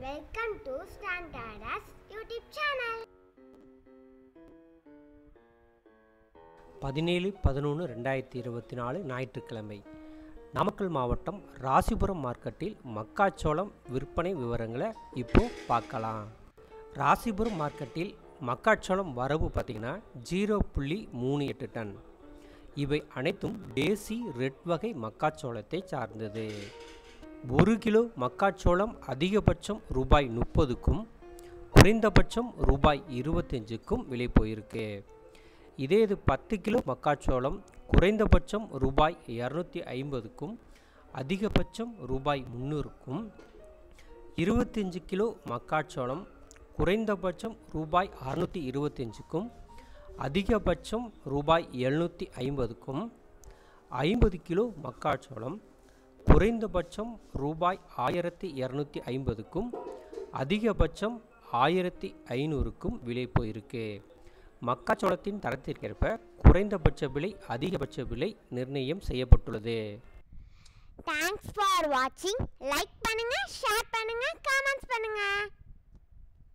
Welcome to Standardas YouTube channel. 17/11/2024 ஞாயிற்றுக்கிழமை நாமக்கல் மாவட்டம் ராசிபுரம் மார்க்கெட்டில் மக்காச்சோளம் விற்பனை விவரங்களை இப்போ பார்க்கலாம். ராசிபுரம் மார்க்கெட்டில் மக்காச்சோளம் வரவு பார்த்திங்கன்னா 0.38 டன். இவை அனைத்தும் தேசி ரெட் வகை மக்காச்சோளத்தை சார்ந்தது. 1 கிலோ மக்காச்சோளம் அதிகபட்சம் ரூபாய் 30க்கும் குறைந்தபட்சம் ரூபாய் 25க்கும் விலை போயிருக்கு. இதே இது 10 கிலோ மக்காச்சோளம் குறைந்தபட்சம் ரூபாய் 250க்கும் அதிகபட்சம் ரூபாய் 300க்கும் 25 கிலோ மக்காச்சோளம் குறைந்தபட்சம் ரூபாய் 625க்கும் அதிகபட்சம் ரூபாய் 750க்கும் 50 கிலோ மக்காச்சோளம் குறைந்தபட்சம் ரூபாய் 1250க்கும் அதிகபட்சம் 1500க்கும் விலை போயிருக்கு. மக்காச்சோளத்தின் தரத்திற்கேற்ப குறைந்தபட்ச விலை அதிகபட்ச விலை நிர்ணயம் செய்யப்பட்டுள்ளது. Thanks for watching. Like பண்ணுங்க, ஷேர் பண்ணுங்க, கமெண்ட்ஸ் பண்ணுங்க.